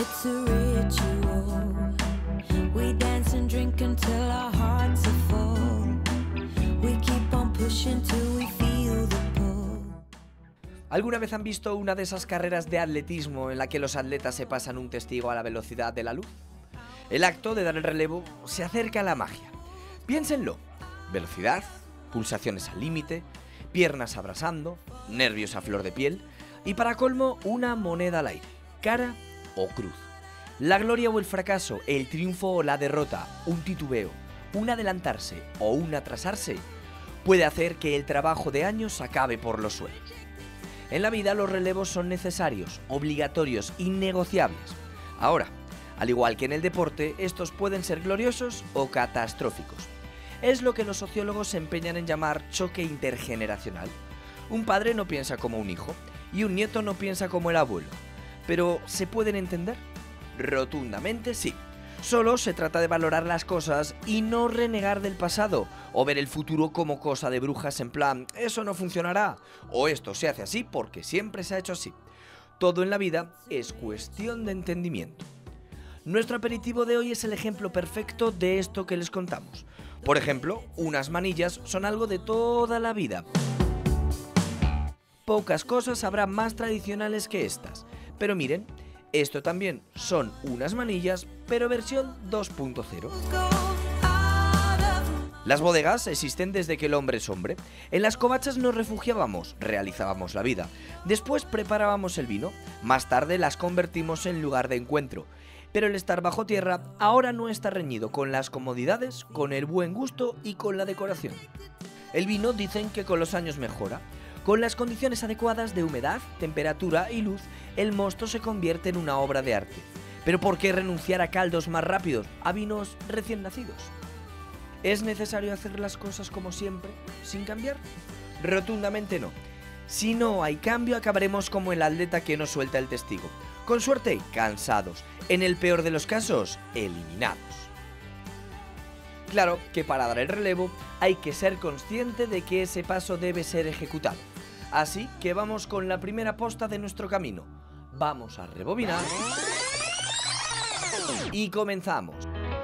It's a ritual. We dance and drink until our hearts are full. We keep on pushing till we feel the pull. ¿Alguna vez han visto una de esas carreras de atletismo en la que los atletas se pasan un testigo a la velocidad de la luz? El acto de dar el relevo se acerca a la magia. Piénsenlo: velocidad, pulsaciones al límite, piernas abrasando, nervios a flor de piel y, para colmo, una moneda al aire, cara o cruz. La gloria o el fracaso, el triunfo o la derrota, un titubeo, un adelantarse o un atrasarse puede hacer que el trabajo de años acabe por los suelos. En la vida los relevos son necesarios, obligatorios, innegociables. Ahora, al igual que en el deporte, estos pueden ser gloriosos o catastróficos. Es lo que los sociólogos se empeñan en llamar choque intergeneracional. Un padre no piensa como un hijo y un nieto no piensa como el abuelo. ¿Pero se pueden entender? Rotundamente sí. Solo se trata de valorar las cosas y no renegar del pasado o ver el futuro como cosa de brujas en plan «eso no funcionará» o «esto se hace así porque siempre se ha hecho así». Todo en la vida es cuestión de entendimiento. Nuestro aperitivo de hoy es el ejemplo perfecto de esto que les contamos. Por ejemplo, unas manillas son algo de toda la vida. Pocas cosas habrá más tradicionales que estas, pero miren, esto también son unas manillas, pero versión 2.0. Las bodegas existen desde que el hombre es hombre. En las covachas nos refugiábamos, realizábamos la vida. Después preparábamos el vino. Más tarde las convertimos en lugar de encuentro. Pero el estar bajo tierra ahora no está reñido con las comodidades, con el buen gusto y con la decoración. El vino dicen que con los años mejora. Con las condiciones adecuadas de humedad, temperatura y luz, el mosto se convierte en una obra de arte. Pero ¿por qué renunciar a caldos más rápidos, a vinos recién nacidos? ¿Es necesario hacer las cosas como siempre, sin cambiar? Rotundamente no. Si no hay cambio, acabaremos como el atleta que no suelta el testigo. Con suerte, cansados. En el peor de los casos, eliminados. Claro que para dar el relevo hay que ser consciente de que ese paso debe ser ejecutado. Así que vamos con la primera posta de nuestro camino. Vamos a rebobinar y comenzamos.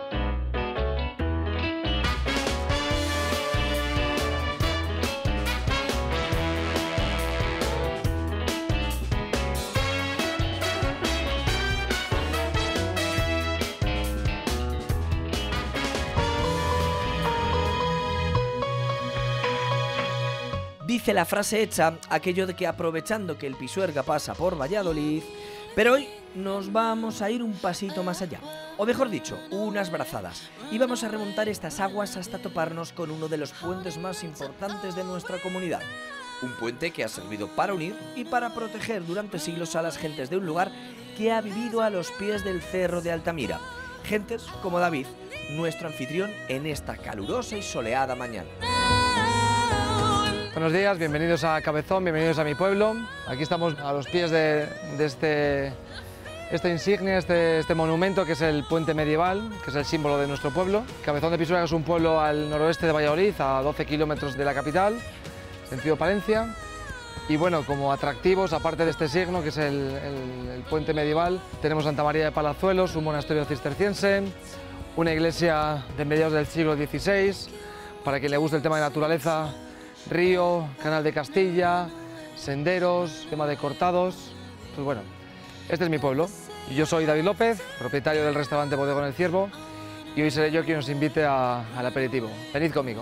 Dice la frase hecha aquello de que aprovechando que el Pisuerga pasa por Valladolid, pero hoy nos vamos a ir un pasito más allá, o mejor dicho, unas brazadas, y vamos a remontar estas aguas hasta toparnos con uno de los puentes más importantes de nuestra comunidad. Un puente que ha servido para unir y para proteger durante siglos a las gentes de un lugar que ha vivido a los pies del Cerro de Altamira. Gentes como David, nuestro anfitrión en esta calurosa y soleada mañana. Buenos días, bienvenidos a Cabezón, bienvenidos a mi pueblo. Aquí estamos a los pies de esta insignia, este monumento que es el puente medieval, que es el símbolo de nuestro pueblo. Cabezón de Pisuerga es un pueblo al noroeste de Valladolid, a 12 kilómetros de la capital, sentido Palencia. Y bueno, como atractivos, aparte de este signo, que es el puente medieval, tenemos Santa María de Palazuelos, un monasterio cisterciense, una iglesia de mediados del siglo XVI, para quien le guste el tema de naturaleza, río, canal de Castilla, senderos, tema de cortados. Pues bueno, este es mi pueblo. Y yo soy David López, propietario del restaurante Bodegón El Ciervo, y hoy seré yo quien os invite al aperitivo. Venid conmigo.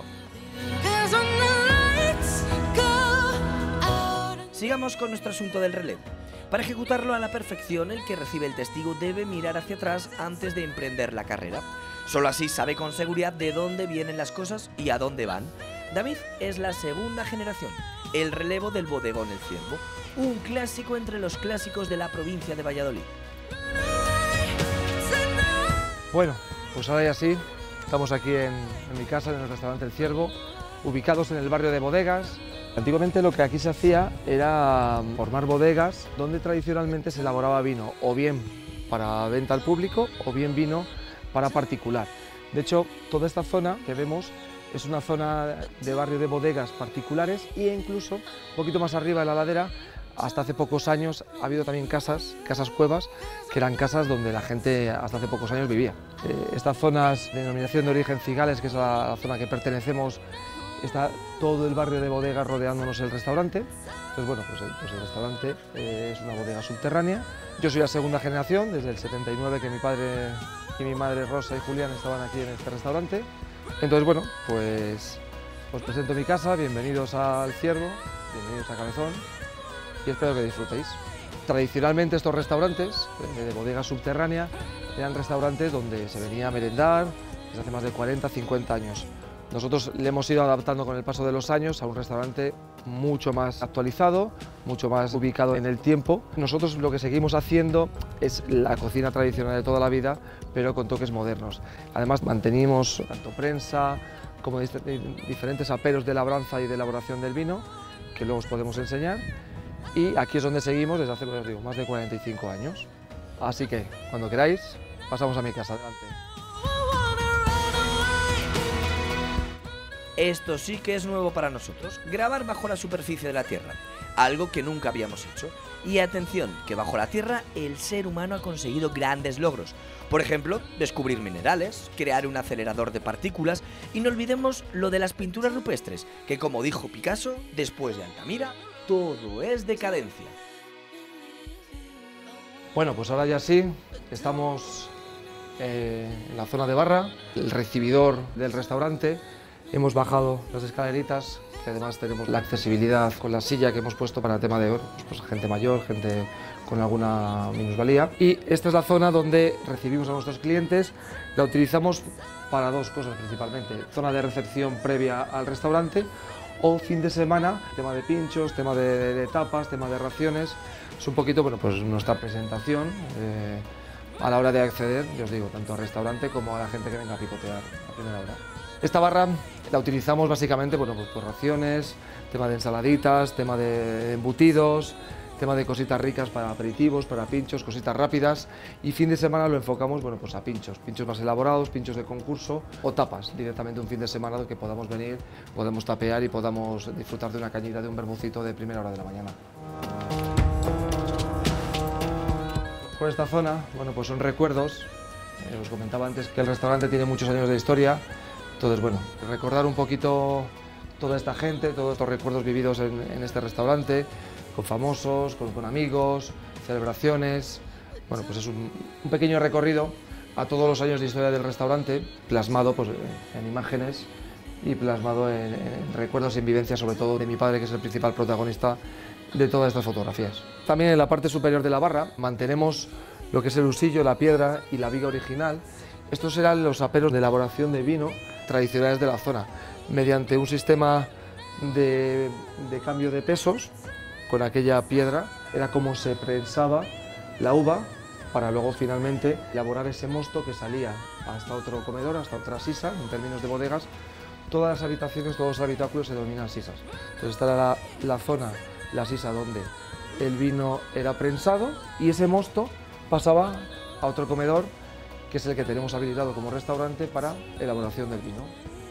Sigamos con nuestro asunto del relevo. Para ejecutarlo a la perfección, el que recibe el testigo debe mirar hacia atrás antes de emprender la carrera. Solo así sabe con seguridad de dónde vienen las cosas y a dónde van. David es la segunda generación, el relevo del Bodegón El Ciervo, un clásico entre los clásicos de la provincia de Valladolid. Bueno, pues ahora ya sí, estamos aquí en mi casa, en el restaurante El Ciervo, ubicados en el barrio de Bodegas. Antiguamente lo que aquí se hacía era formar bodegas donde tradicionalmente se elaboraba vino, o bien para venta al público, o bien vino para particular. De hecho, toda esta zona que vemos es una zona de barrio de bodegas particulares e incluso un poquito más arriba de la ladera hasta hace pocos años ha habido también casas cuevas, que eran casas donde la gente hasta hace pocos años vivía. Estas zonas de denominación de origen Cigales, que es la zona que pertenecemos, está todo el barrio de bodegas rodeándonos el restaurante. Entonces, bueno, pues el restaurante es una bodega subterránea. Yo soy la segunda generación, desde el 79, que mi padre y mi madre Rosa y Julián estaban aquí en este restaurante. Entonces, bueno, pues os presento mi casa, bienvenidos al Ciervo, bienvenidos a Cabezón y espero que disfrutéis. Tradicionalmente estos restaurantes de bodega subterránea eran restaurantes donde se venía a merendar desde hace más de 40, 50 años. Nosotros le hemos ido adaptando con el paso de los años a un restaurante mucho más actualizado, mucho más ubicado en el tiempo. Nosotros lo que seguimos haciendo es la cocina tradicional de toda la vida, pero con toques modernos. Además mantenimos tanto prensa como diferentes aperos de labranza y de elaboración del vino, que luego os podemos enseñar. Y aquí es donde seguimos desde hace, pues, digo, más de 45 años. Así que, cuando queráis, pasamos a mi casa. Adelante. Esto sí que es nuevo para nosotros, grabar bajo la superficie de la Tierra, algo que nunca habíamos hecho. Y atención, que bajo la Tierra el ser humano ha conseguido grandes logros. Por ejemplo, descubrir minerales, crear un acelerador de partículas y no olvidemos lo de las pinturas rupestres, que como dijo Picasso, después de Altamira, todo es decadencia. Bueno, pues ahora ya sí, estamos en la zona de barra, el recibidor del restaurante. Hemos bajado las escaleritas, que además tenemos la accesibilidad con la silla que hemos puesto para el tema de pues, gente mayor, gente con alguna minusvalía. Y esta es la zona donde recibimos a nuestros clientes. La utilizamos para dos cosas principalmente: zona de recepción previa al restaurante o fin de semana, tema de pinchos, tema de tapas, tema de raciones. Es un poquito, bueno, pues nuestra presentación a la hora de acceder, yo os digo, tanto al restaurante como a la gente que venga a picotear a primera hora. Esta barra la utilizamos básicamente, bueno, pues por raciones, tema de ensaladitas, tema de embutidos, tema de cositas ricas para aperitivos, para pinchos, cositas rápidas, y fin de semana lo enfocamos, bueno, pues a pinchos más elaborados, pinchos de concurso o tapas, directamente un fin de semana que podamos venir, podemos tapear y podamos disfrutar de una cañita, de un bermucito de primera hora de la mañana. Por esta zona, bueno, pues son recuerdos. Os comentaba antes que el restaurante tiene muchos años de historia. Entonces, bueno, recordar un poquito toda esta gente, todos estos recuerdos vividos en este restaurante, con famosos, con amigos, celebraciones. Bueno, pues es un pequeño recorrido a todos los años de historia del restaurante, plasmado pues, en imágenes y plasmado en recuerdos y en vivencias, sobre todo de mi padre, que es el principal protagonista de todas estas fotografías. También en la parte superior de la barra mantenemos lo que es el husillo, la piedra y la viga original. Estos eran los aperos de elaboración de vino tradicionales de la zona, mediante un sistema de cambio de pesos. Con aquella piedra era como se prensaba la uva para luego finalmente elaborar ese mosto que salía hasta otro comedor, hasta otra sisa, en términos de bodegas. Todas las habitaciones, todos los habitáculos se denominan sisas. Entonces esta era la zona, la sisa donde el vino era prensado y ese mosto pasaba a otro comedor, que es el que tenemos habilitado como restaurante para elaboración del vino.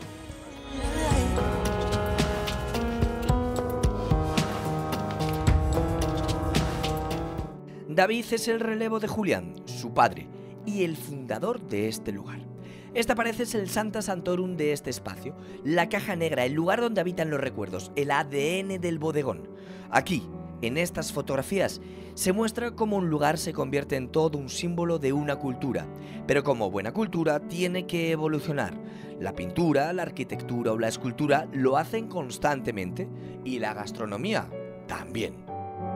David es el relevo de Julián, su padre, y el fundador de este lugar. Esta parece ser el Sancta Sanctorum de este espacio, la caja negra, el lugar donde habitan los recuerdos, el ADN del bodegón. Aquí, en estas fotografías, se muestra cómo un lugar se convierte en todo un símbolo de una cultura, pero como buena cultura tiene que evolucionar. La pintura, la arquitectura o la escultura lo hacen constantemente y la gastronomía también.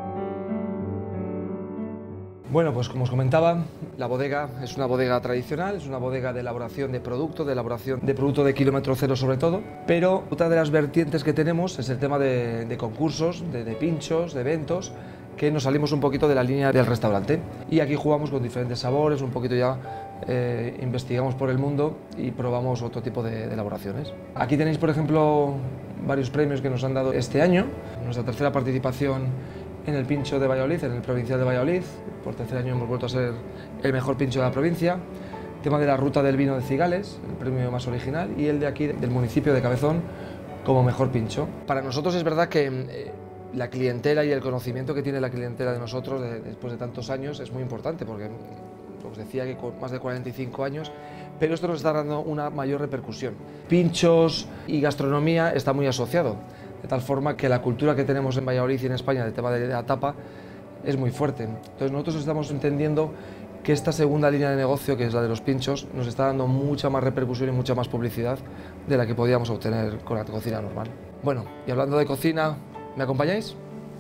Bueno, pues como os comentaba, la bodega es una bodega tradicional, es una bodega de elaboración de producto de kilómetro cero sobre todo, pero otra de las vertientes que tenemos es el tema de concursos, de pinchos, de eventos, que nos salimos un poquito de la línea del restaurante. Y aquí jugamos con diferentes sabores, un poquito ya investigamos por el mundo y probamos otro tipo de elaboraciones. Aquí tenéis, por ejemplo, varios premios que nos han dado este año. Nuestra tercera participación en el pincho de Valladolid, en el provincial de Valladolid. Por tercer año hemos vuelto a ser el mejor pincho de la provincia. Tema de la ruta del vino de Cigales, el premio más original, y el de aquí, del municipio de Cabezón, como mejor pincho. Para nosotros es verdad que la clientela y el conocimiento que tiene la clientela de nosotros después de tantos años es muy importante, porque os decía que con más de 45 años, pero esto nos está dando una mayor repercusión. Pinchos y gastronomía está muy asociado, de tal forma que la cultura que tenemos en Valladolid y en España del tema de la tapa es muy fuerte. Entonces nosotros estamos entendiendo que esta segunda línea de negocio, que es la de los pinchos, nos está dando mucha más repercusión y mucha más publicidad de la que podíamos obtener con la cocina normal. Bueno, y hablando de cocina, ¿me acompañáis?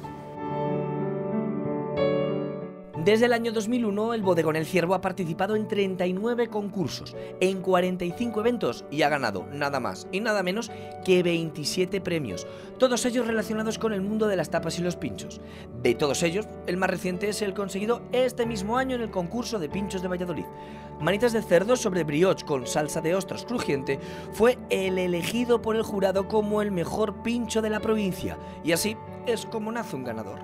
Desde el año 2001, el Bodegón El Ciervo ha participado en 39 concursos, en 45 eventos y ha ganado nada más y nada menos que 27 premios, todos ellos relacionados con el mundo de las tapas y los pinchos. De todos ellos, el más reciente es el conseguido este mismo año en el concurso de pinchos de Valladolid. Manitas de cerdo sobre brioche con salsa de ostras crujiente fue el elegido por el jurado como el mejor pincho de la provincia, y así es como nace un ganador.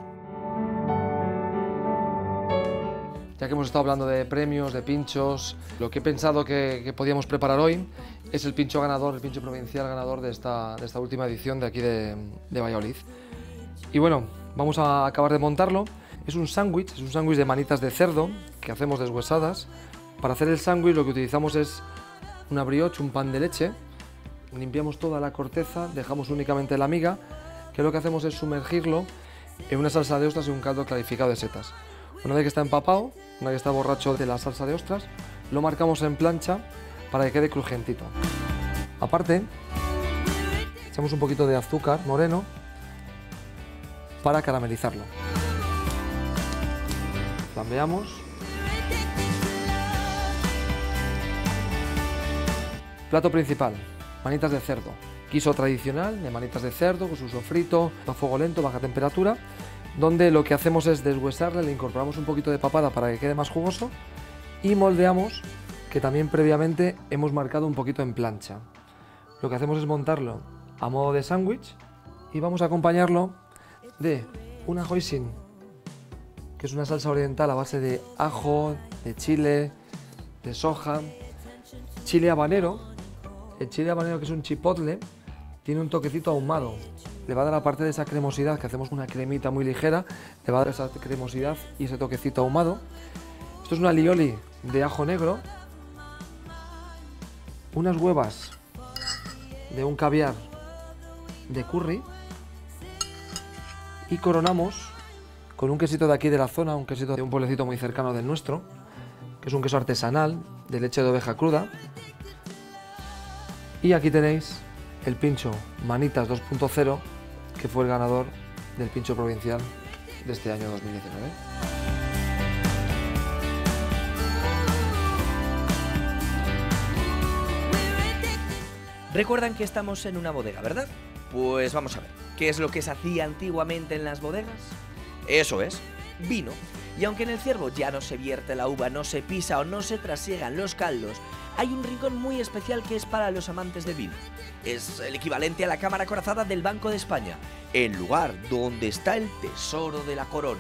Ya que hemos estado hablando de premios, de pinchos, lo que he pensado que podíamos preparar hoy es el pincho ganador, el pincho provincial ganador de esta última edición de aquí de Valladolid. Y bueno, vamos a acabar de montarlo. Es un sándwich de manitas de cerdo que hacemos deshuesadas. Para hacer el sándwich lo que utilizamos es una brioche, un pan de leche. Limpiamos toda la corteza, dejamos únicamente la miga, que lo que hacemos es sumergirlo en una salsa de ostras y un caldo clarificado de setas. Una vez que está empapado, una vez que está borracho de la salsa de ostras, lo marcamos en plancha para que quede crujientito. Aparte, echamos un poquito de azúcar moreno para caramelizarlo. Flambeamos. Plato principal, manitas de cerdo. Guiso tradicional de manitas de cerdo con su sofrito a fuego lento, baja temperatura, donde lo que hacemos es deshuesarle, le incorporamos un poquito de papada para que quede más jugoso y moldeamos, que también previamente hemos marcado un poquito en plancha. Lo que hacemos es montarlo a modo de sándwich y vamos a acompañarlo de una hoisin, que es una salsa oriental a base de ajo, de chile, de soja, chile habanero. El chile habanero, que es un chipotle, tiene un toquecito ahumado. Le va a dar, aparte de esa cremosidad, que hacemos una cremita muy ligera, le va a dar esa cremosidad y ese toquecito ahumado. Esto es una alioli de ajo negro, unas huevas de un caviar de curry y coronamos con un quesito de aquí de la zona, un quesito de un pueblecito muy cercano del nuestro, que es un queso artesanal de leche de oveja cruda. Y aquí tenéis el pincho Manitas 2.0, que fue el ganador del pincho provincial de este año 2019. Recuerdan que estamos en una bodega, ¿verdad? Pues vamos a ver, ¿qué es lo que se hacía antiguamente en las bodegas? Eso es, vino. Y aunque en El Ciervo ya no se vierte la uva, no se pisa o no se trasiegan los caldos, hay un rincón muy especial que es para los amantes del vino. Es el equivalente a la cámara acorazada del Banco de España, el lugar donde está el tesoro de la corona.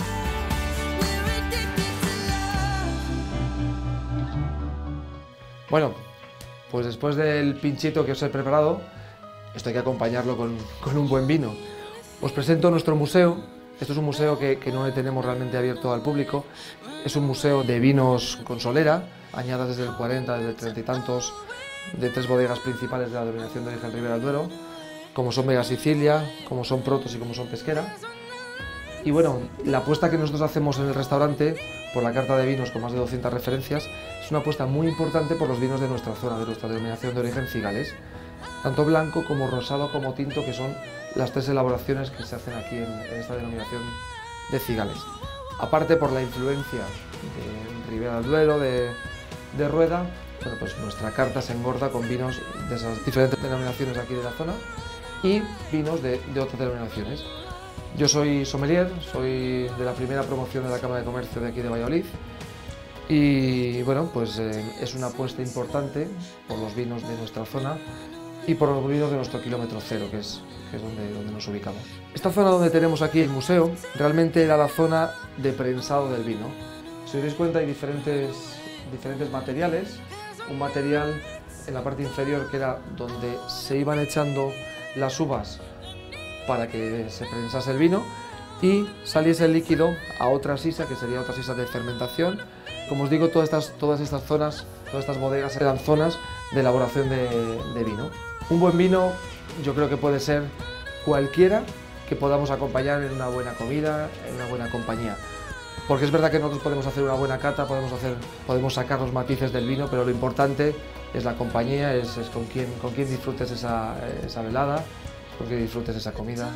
Bueno, pues después del pinchito que os he preparado, esto hay que acompañarlo con un buen vino. Os presento nuestro museo. Esto es un museo que no tenemos realmente abierto al público. Es un museo de vinos con solera, añadas desde el 40, desde el 30 y tantos, de 3 bodegas principales de la denominación de origen Ribera del Duero, como son Vega Sicilia, como son Protos y como son Pesquera. Y bueno, la apuesta que nosotros hacemos en el restaurante, por la carta de vinos con más de 200 referencias, es una apuesta muy importante por los vinos de nuestra zona, de nuestra denominación de origen Cigales, tanto blanco como rosado como tinto, que son las 3 elaboraciones que se hacen aquí en esta denominación de Cigales. Aparte, por la influencia de Ribera del Duero, de Rueda, bueno, pues nuestra carta se engorda con vinos de esas diferentes denominaciones de aquí de la zona y vinos de otras denominaciones. Yo soy sommelier, soy de la primera promoción de la Cámara de Comercio de aquí de Valladolid y bueno, pues es una apuesta importante por los vinos de nuestra zona y por los vinos de nuestro kilómetro cero, que es donde nos ubicamos. Esta zona donde tenemos aquí el museo realmente era la zona de prensado del vino. Si os dais cuenta, hay diferentes materiales. Un material en la parte inferior, que era donde se iban echando las uvas para que se prensase el vino y saliese el líquido a otra sisa, que sería otra sisa de fermentación. Como os digo, todas estas zonas, todas estas bodegas eran zonas de elaboración de vino. Un buen vino yo creo que puede ser cualquiera que podamos acompañar en una buena comida, en una buena compañía. Porque es verdad que nosotros podemos hacer una buena cata, podemos sacar los matices del vino, pero lo importante es la compañía, es con quién disfrutes esa velada, con quién disfrutes esa comida.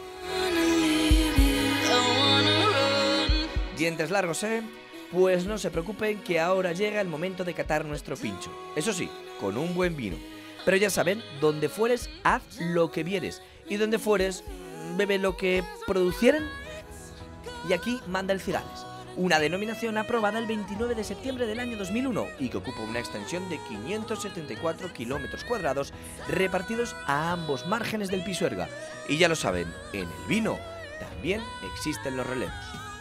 Dientes largos, ¿eh? Pues no se preocupen que ahora llega el momento de catar nuestro pincho. Eso sí, con un buen vino. Pero ya saben, donde fueres, haz lo que vieres. Y donde fueres, bebe lo que producieren. Y aquí manda el Cigales, una denominación aprobada el 29 de septiembre del año 2001 y que ocupa una extensión de 574 kilómetros cuadrados repartidos a ambos márgenes del Pisuerga. Y ya lo saben, en el vino también existen los relevos.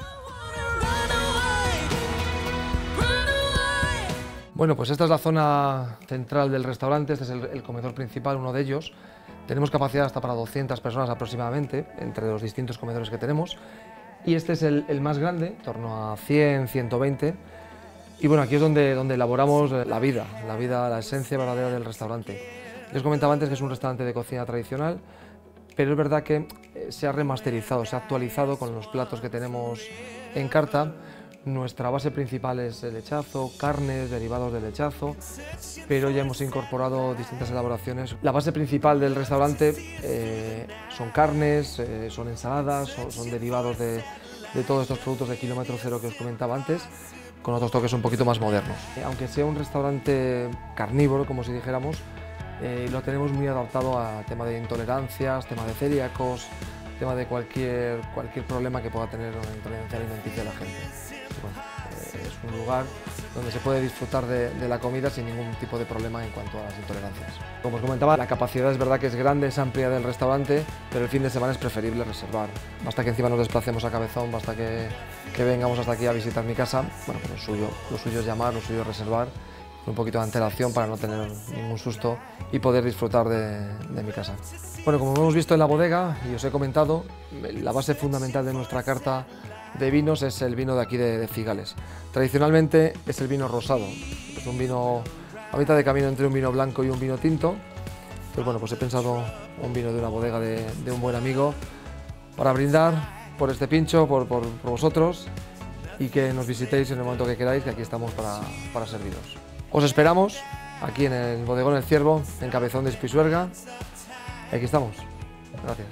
Bueno, pues esta es la zona central del restaurante, este es el comedor principal, uno de ellos. Tenemos capacidad hasta para 200 personas aproximadamente, entre los distintos comedores que tenemos. Y este es el más grande, en torno a 100, 120. Y bueno, aquí es donde elaboramos la vida, la esencia verdadera del restaurante. Les os comentaba antes que es un restaurante de cocina tradicional, pero es verdad que se ha remasterizado, se ha actualizado con los platos que tenemos en carta. Nuestra base principal es el lechazo, carnes, derivados del lechazo, pero ya hemos incorporado distintas elaboraciones. La base principal del restaurante son carnes, son ensaladas, son derivados de todos estos productos de kilómetro cero que os comentaba antes, con otros toques un poquito más modernos. Aunque sea un restaurante carnívoro, como si dijéramos, lo tenemos muy adaptado a tema de intolerancias, tema de celíacos, tema de cualquier problema que pueda tener una intolerancia alimenticia de la gente. Bueno, es un lugar donde se puede disfrutar de la comida sin ningún tipo de problema en cuanto a las intolerancias. Como os comentaba, la capacidad es verdad que es grande, es amplia del restaurante, pero el fin de semana es preferible reservar. Basta que encima nos desplacemos a Cabezón, basta que vengamos hasta aquí a visitar mi casa. Bueno, pues lo suyo es llamar, lo suyo es reservar, con un poquito de antelación para no tener ningún susto y poder disfrutar de mi casa. Bueno, como hemos visto en la bodega y os he comentado, la base fundamental de nuestra carta de vinos es el vino de aquí de Cigales. Tradicionalmente es el vino rosado, es un vino a mitad de camino entre un vino blanco y un vino tinto. Pues bueno, pues he pensado un vino de una bodega de un buen amigo para brindar por este pincho, por vosotros, y que nos visitéis en el momento que queráis, que aquí estamos para serviros. Os esperamos aquí en el bodegón El Ciervo, en Cabezón de Pisuerga. Aquí estamos. Gracias.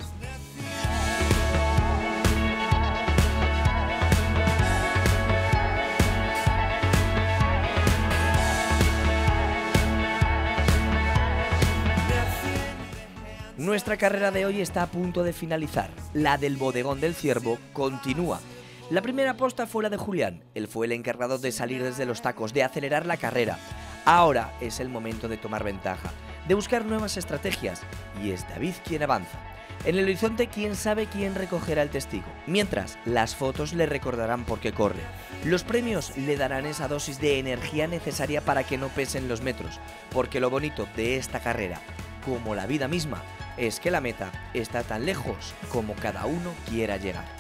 Nuestra carrera de hoy está a punto de finalizar. La del bodegón del Ciervo continúa. La primera posta fue la de Julián. Él fue el encargado de salir desde los tacos, de acelerar la carrera. Ahora es el momento de tomar ventaja, de buscar nuevas estrategias. Y es David quien avanza. En el horizonte, quién sabe quién recogerá el testigo. Mientras, las fotos le recordarán por qué corre. Los premios le darán esa dosis de energía necesaria para que no pesen los metros. Porque lo bonito de esta carrera, como la vida misma, es que la meta está tan lejos como cada uno quiera llegar.